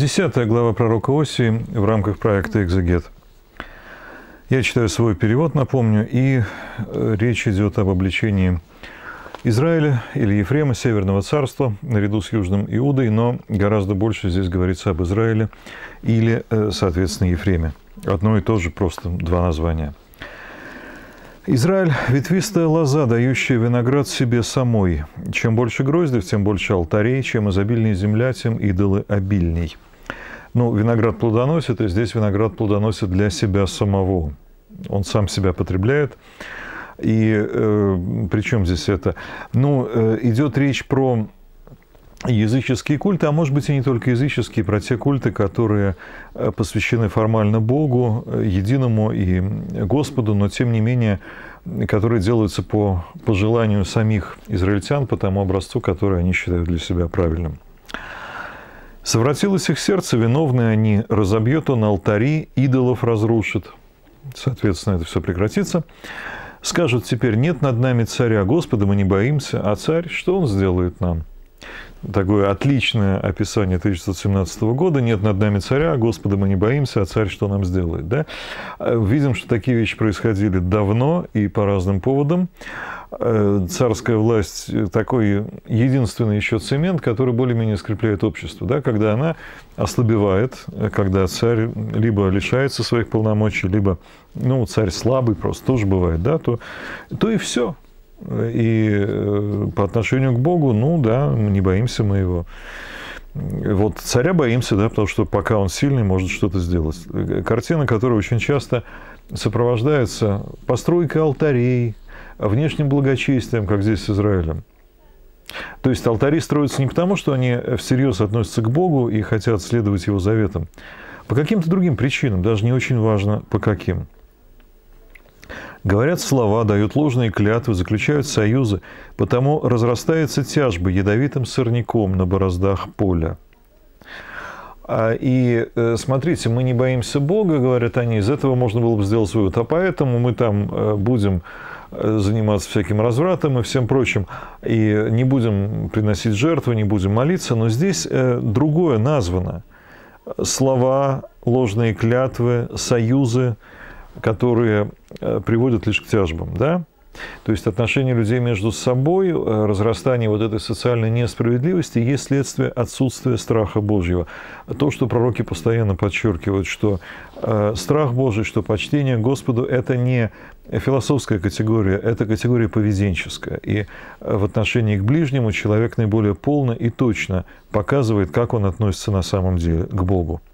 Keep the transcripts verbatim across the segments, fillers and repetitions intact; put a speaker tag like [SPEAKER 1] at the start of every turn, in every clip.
[SPEAKER 1] Десятая глава пророка Осии в рамках проекта «Экзегет». Я читаю свой перевод, напомню, и речь идет об обличении Израиля или Ефрема, Северного царства, наряду с Южным Иудой, но гораздо больше здесь говорится об Израиле или, соответственно, Ефреме. Одно и то же, просто два названия. Израиль – ветвистая лоза, дающая виноград себе самой. Чем больше гроздев, тем больше алтарей, чем изобильнее земля, тем идолы обильней. Ну, виноград плодоносит, и здесь виноград плодоносит для себя самого. Он сам себя потребляет. И э, при чем здесь это? Ну, э, идет речь про языческие культы, а может быть и не только языческие, про те культы, которые посвящены формально Богу, единому и Господу, но тем не менее, которые делаются по, по желанию самих израильтян, по тому образцу, который они считают для себя правильным. «Совратилось их сердце, виновные они, разобьет он алтари, идолов разрушит». Соответственно, это все прекратится. «Скажут теперь, нет над нами царя, Господа мы не боимся, а царь, что он сделает нам?» Такое отличное описание тысяча девятьсот семнадцатого года. «Нет над нами царя, Господа мы не боимся, а царь что нам сделает?» Да? Видим, что такие вещи происходили давно и по разным поводам. Царская власть – такой единственный еще цемент, который более-менее скрепляет общество. Да? Когда она ослабевает, когда царь либо лишается своих полномочий, либо ну, царь слабый просто тоже бывает, да? то, то и все. И по отношению к Богу, ну да, не боимся мы его. Вот царя боимся, да, потому что пока он сильный, может что-то сделать. Картина, которая очень часто сопровождается постройкой алтарей, внешним благочестием, как здесь с Израилем. То есть алтари строятся не потому, что они всерьез относятся к Богу и хотят следовать Его заветам, по каким-то другим причинам, даже не очень важно, по каким. Говорят слова, дают ложные клятвы, заключают союзы, потому разрастается тяжба ядовитым сорняком на бороздах поля. И смотрите, мы не боимся Бога, говорят они, из этого можно было бы сделать вывод, а поэтому мы там будем заниматься всяким развратом и всем прочим, и не будем приносить жертвы, не будем молиться, но здесь другое названо. Слова, ложные клятвы, союзы, которые приводят лишь к тяжбам, да? То есть отношения людей между собой, разрастание вот этой социальной несправедливости есть следствие отсутствия страха Божьего. То, что пророки постоянно подчеркивают, что страх Божий, что почтение Господу – это не философская категория, это категория поведенческая. И в отношении к ближнему человек наиболее полно и точно показывает, как он относится на самом деле к Богу.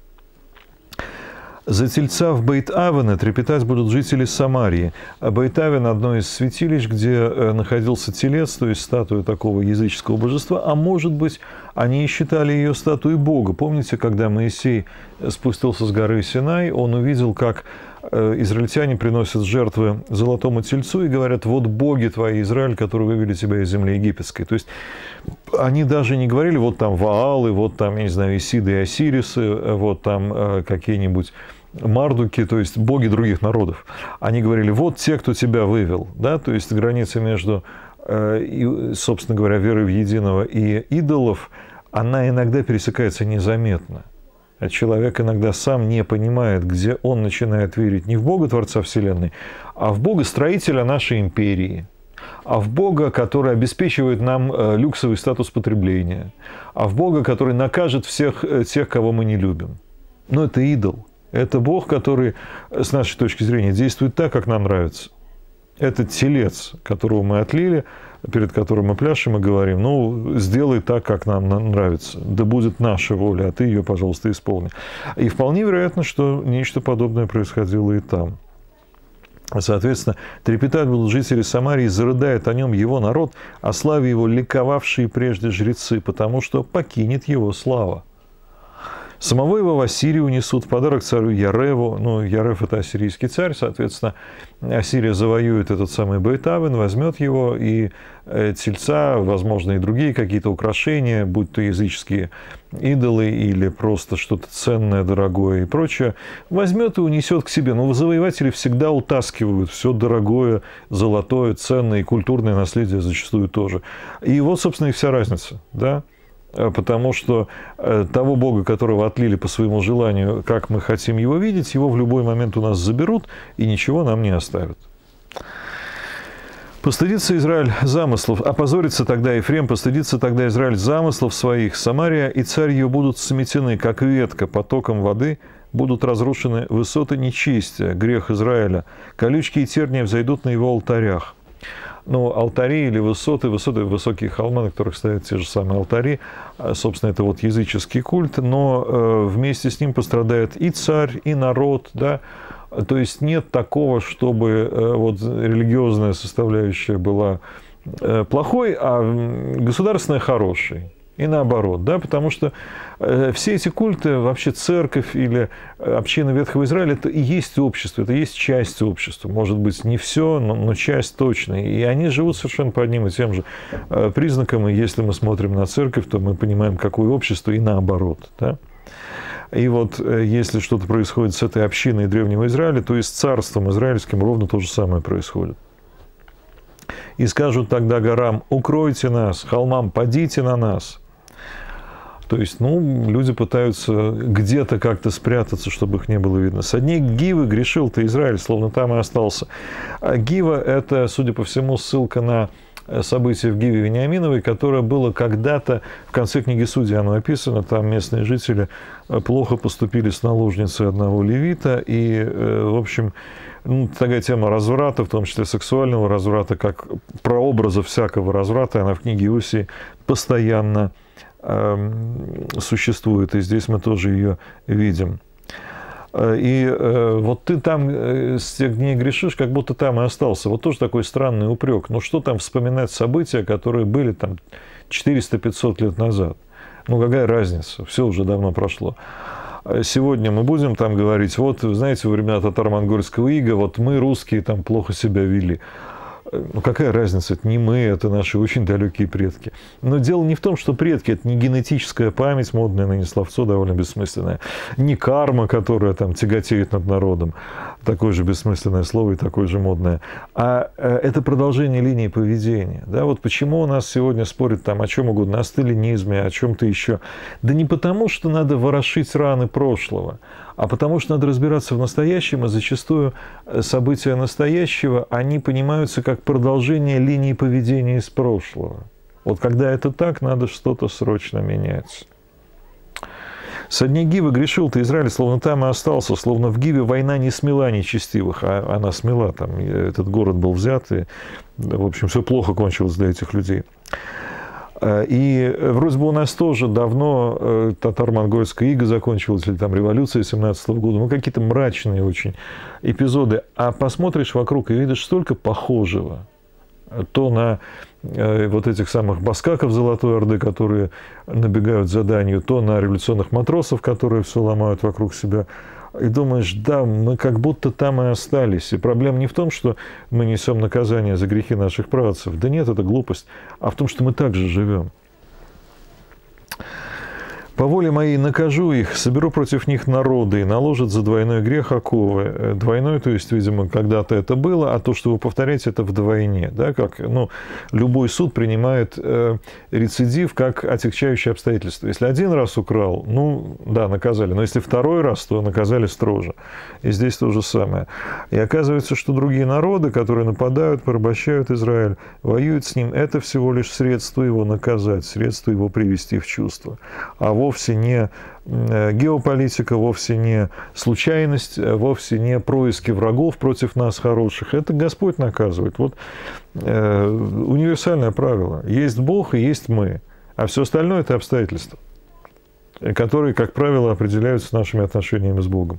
[SPEAKER 1] «За тельца в Бейт-Авене трепетать будут жители Самарии». Бейт-Авен – одно из святилищ, где находился телец, то есть статуя такого языческого божества, а может быть, они считали ее статуей Бога. Помните, когда Моисей спустился с горы Синай, он увидел, как израильтяне приносят жертвы золотому тельцу и говорят: «Вот боги твои, Израиль, которые вывели тебя из земли египетской». То есть они даже не говорили: вот там Ваалы, вот там, я не знаю, Исиды и Осирисы, вот там какие-нибудь Мардуки, то есть боги других народов. Они говорили: вот те, кто тебя вывел. Да? То есть граница между, собственно говоря, верой в единого и идолов, она иногда пересекается незаметно. Человек иногда сам не понимает, где он начинает верить не в Бога, Творца Вселенной, а в Бога, строителя нашей империи, а в Бога, который обеспечивает нам люксовый статус потребления, а в Бога, который накажет всех тех, кого мы не любим. Но это идол. Это Бог, который, с нашей точки зрения, действует так, как нам нравится. Это телец, которого мы отлили, перед которым мы пляшем и говорим: ну, сделай так, как нам нравится, да будет наша воля, а ты ее, пожалуйста, исполни. И вполне вероятно, что нечто подобное происходило и там. Соответственно, трепетать будут жители Самарии, зарыдает о нем его народ, о славе его ликовавшие прежде жрецы, потому что покинет его слава. Самого его в Ассирию унесут в подарок царю Яреву. Ну, Ярев – это ассирийский царь, соответственно, Ассирия завоюет этот самый Бейт-Авен, возьмет его, и тельца, возможно, и другие какие-то украшения, будь то языческие идолы или просто что-то ценное, дорогое и прочее, возьмет и унесет к себе. Но завоеватели всегда утаскивают все дорогое, золотое, ценное и культурное наследие зачастую тоже. И вот, собственно, и вся разница, да? потому что того Бога, которого отлили по своему желанию, как мы хотим его видеть, его в любой момент у нас заберут и ничего нам не оставят. Постыдится Израиль замыслов, опозорится тогда Ефрем, постыдится тогда Израиль замыслов своих. Самария и царь ее будут сметены, как ветка, потоком воды будут разрушены высоты нечестия, грех Израиля. Колючки и терния взойдут на его алтарях. Ну, алтари или высоты, высоты, высокие холмы, на которых стоят те же самые алтари, собственно, это вот языческий культ, но вместе с ним пострадает и царь, и народ, да. То есть нет такого, чтобы вот религиозная составляющая была плохой, а государственная хорошей. И наоборот, да, потому что все эти культы, вообще церковь или община Ветхого Израиля, это и есть общество, это и есть часть общества. Может быть, не все, но, но часть точно. И они живут совершенно по одним и тем же признакам. И если мы смотрим на церковь, то мы понимаем, какое общество, и наоборот, да. И вот если что-то происходит с этой общиной Древнего Израиля, то и с царством израильским ровно то же самое происходит. И скажут тогда горам: укройте нас, холмам, падите на нас. То есть, ну, люди пытаются где-то как-то спрятаться, чтобы их не было видно. Со дней Гивы грешил-то Израиль, словно там и остался. А Гива – это, судя по всему, ссылка на событие в Гиве Вениаминовой, которое было когда-то, в конце книги Судей оно описано, там местные жители плохо поступили с наложницей одного левита, и, в общем, ну, такая тема разврата, в том числе сексуального разврата, как прообраза всякого разврата, она в книге Иосии постоянно э, существует, и здесь мы тоже ее видим. И э, вот ты там э, с тех дней грешишь, как будто там и остался. Вот тоже такой странный упрек. Ну что там вспоминать события, которые были там четыреста-пятьсот лет назад? Ну какая разница? Все уже давно прошло. Сегодня мы будем там говорить: вот, знаете, во времена татаро-монгольского ига, вот мы, русские, там плохо себя вели. Ну, какая разница? Это не мы, это наши очень далекие предки. Но дело не в том, что предки – это не генетическая память, модное ныне словцо, довольно бессмысленное, не карма, которая там тяготеет над народом, такое же бессмысленное слово и такое же модное, а это продолжение линии поведения. Да? Вот почему у нас сегодня спорят там о чем угодно, о сталинизме, о чем-то еще. Да не потому, что надо ворошить раны прошлого, а потому что надо разбираться в настоящем, и зачастую события настоящего, они понимаются как продолжение линии поведения из прошлого. Вот когда это так, надо что-то срочно менять. Со дней Гивы грешил-то Израиль, словно там и остался, словно в Гиве война не смела нечестивых, а она смела, там этот город был взят, и, в общем, все плохо кончилось для этих людей. И вроде бы у нас тоже давно татаро-монгольская ига закончилась, или там революция семнадцатого года, ну какие-то мрачные очень эпизоды. А посмотришь вокруг и видишь столько похожего. То на вот этих самых баскаков Золотой Орды, которые набегают за данью, то на революционных матросов, которые все ломают вокруг себя. И думаешь, да, мы как будто там и остались. И проблема не в том, что мы несем наказание за грехи наших праотцев. Да нет, это глупость. А в том, что мы также живем. По воле моей накажу их, соберу против них народы и наложат за двойной грех оковы. Двойной, то есть, видимо, когда-то это было, а то, что вы повторяете, это вдвойне. Да? Как, ну, любой суд принимает э, рецидив как отягчающее обстоятельство. Если один раз украл, ну, да, наказали. Но если второй раз, то наказали строже. И здесь то же самое. И оказывается, что другие народы, которые нападают, порабощают Израиль, воюют с ним, это всего лишь средство его наказать, средство его привести в чувство. А вовсе не геополитика, вовсе не случайность, вовсе не происки врагов против нас хороших. Это Господь наказывает. Вот э, универсальное правило. Есть Бог и есть мы. А все остальное – это обстоятельства, которые, как правило, определяются нашими отношениями с Богом.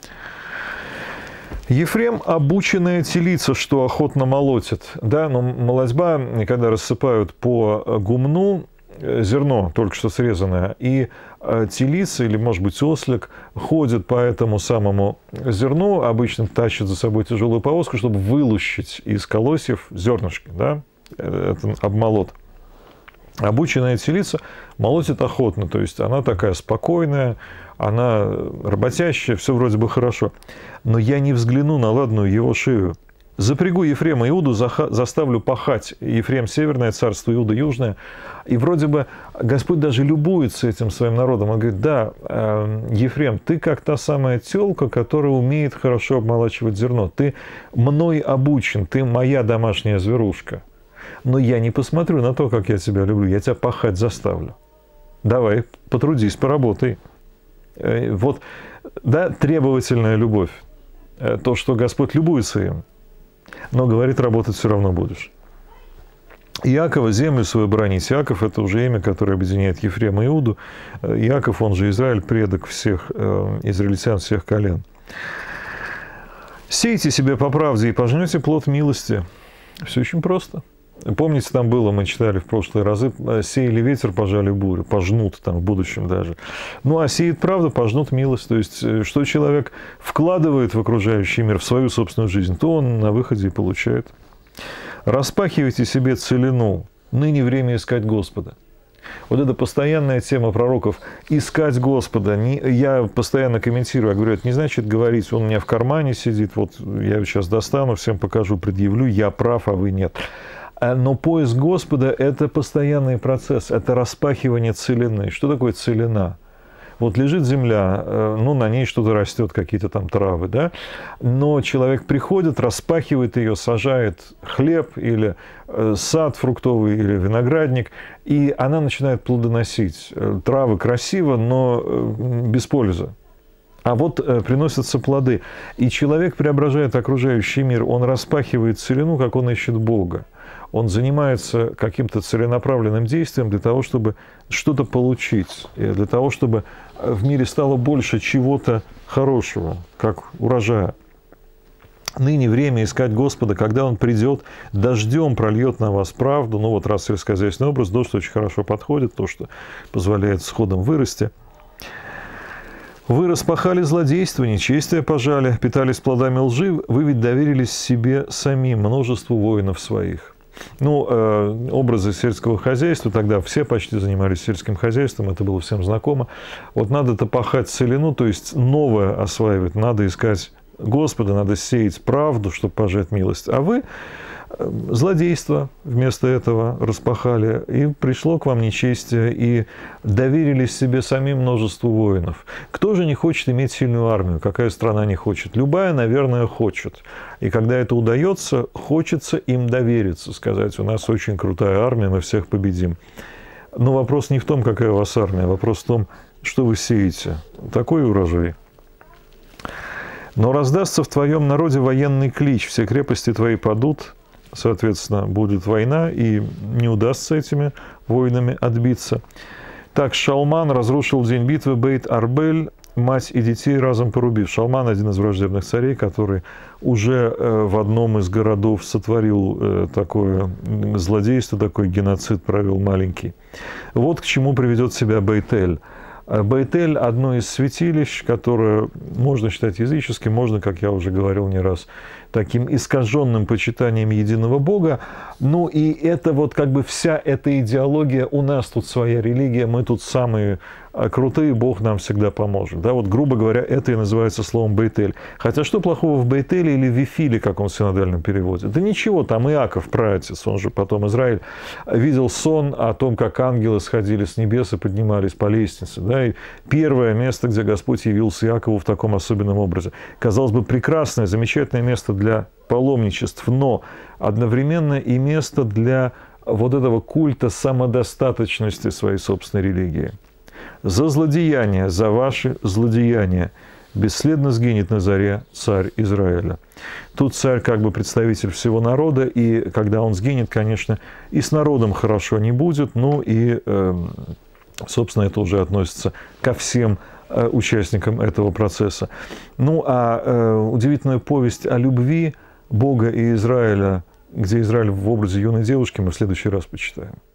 [SPEAKER 1] Ефрем – обученная телица, что охотно молотит. Да, но молотьба, когда рассыпают по гумну, зерно, только что срезанное, и телица, или, может быть, ослик, ходит по этому самому зерну, обычно тащит за собой тяжелую повозку, чтобы вылущить из колосьев зернышки, да, это обмолот. Обученная телица молотит охотно, то есть она такая спокойная, она работящая, все вроде бы хорошо. Но я не взгляну на ладную его шею, Запрягу Ефрема и Иуду, заставлю пахать. Ефрем северное царство, Иуда южное. И вроде бы Господь даже любуется этим своим народом. Он говорит, да, Ефрем, ты как та самая телка, которая умеет хорошо обмолачивать зерно. Ты мной обучен, ты моя домашняя зверушка. Но я не посмотрю на то, как я тебя люблю, я тебя пахать заставлю. Давай, потрудись, поработай. Вот, да, требовательная любовь. То, что Господь любуется им. Но, говорит, работать все равно будешь. Иакова землю свою бранить. Иаков – это уже имя, которое объединяет Ефрема и Иуду. Иаков, он же Израиль, предок всех э, израильтян, всех колен. Сейте себе по правде и пожнете плод милости. Все очень просто. Помните, там было, мы читали в прошлые разы, сеяли ветер, пожали бурю, пожнут там в будущем даже. Ну, а сеет правду, пожнут милость. То есть, что человек вкладывает в окружающий мир, в свою собственную жизнь, то он на выходе и получает. Распахивайте себе целину, ныне время искать Господа. Вот это постоянная тема пророков – искать Господа. Не, я постоянно комментирую, я говорю, это не значит говорить, он у меня в кармане сидит, вот я его сейчас достану, всем покажу, предъявлю, я прав, а вы нет. Но поиск Господа – это постоянный процесс, это распахивание целины. Что такое целина? Вот лежит земля, ну, на ней что-то растет, какие-то там травы, да? Но человек приходит, распахивает ее, сажает хлеб или сад фруктовый, или виноградник, и она начинает плодоносить. Травы красиво, но без пользы. А вот приносятся плоды. И человек преображает окружающий мир, он распахивает целину, как он ищет Бога. Он занимается каким-то целенаправленным действием для того, чтобы что-то получить, для того, чтобы в мире стало больше чего-то хорошего, как урожая. Ныне время искать Господа, когда Он придет, дождем прольет на вас правду. Ну вот раз сельскохозяйственный образ, дождь очень хорошо подходит, то, что позволяет сходам вырасти. Вы распахали злодейство, нечестие пожали, питались плодами лжи, вы ведь доверились себе самим, множеству воинов своих. Ну, э, образы сельского хозяйства, тогда все почти занимались сельским хозяйством, это было всем знакомо. Вот надо-то пахать целину, то есть новое осваивать, надо искать Господа, надо сеять правду, чтобы пожать милость. А вы злодейство вместо этого распахали, и пришло к вам нечестие, и доверились себе самим множеству воинов. Кто же не хочет иметь сильную армию? Какая страна не хочет? Любая, наверное, хочет. И когда это удается, хочется им довериться, сказать, у нас очень крутая армия, мы всех победим. Но вопрос не в том, какая у вас армия, вопрос в том, что вы сеете. Такой урожай. Но раздастся в твоем народе военный клич, все крепости твои падут, соответственно, будет война, и не удастся этими воинами отбиться. Так Шалман разрушил в день битвы Бейт-Арбель, мать и детей разом порубив. Шалман – один из враждебных царей, который уже в одном из городов сотворил такое злодейство, такой геноцид провел маленький. Вот к чему приведет себя Бейт-Эль. Бейт-Эль – одно из святилищ, которое можно считать языческим, можно, как я уже говорил не раз, таким искаженным почитанием единого Бога. Ну и это вот как бы вся эта идеология, у нас тут своя религия, мы тут самые крутые, Бог нам всегда поможет. Да, вот, грубо говоря, это и называется словом Бейт-Эль. Хотя что плохого в Бейт-Эле или Вифиле, как он в синодальном переводе? Да ничего, там Иаков, праотец, он же потом Израиль, видел сон о том, как ангелы сходили с небес и поднимались по лестнице. Да, и первое место, где Господь явился Иакову в таком особенном образе. Казалось бы, прекрасное, замечательное место для паломничеств, но одновременно и место для вот этого культа самодостаточности своей собственной религии. За злодеяния, за ваши злодеяния бесследно сгинет на заре царь Израиля. Тут царь как бы представитель всего народа, и когда он сгинет, конечно, и с народом хорошо не будет, ну и, собственно, это уже относится ко всем участникам этого процесса. Ну а удивительная повесть о любви Бога и Израиля, где Израиль в образе юной девушки, мы в следующий раз почитаем.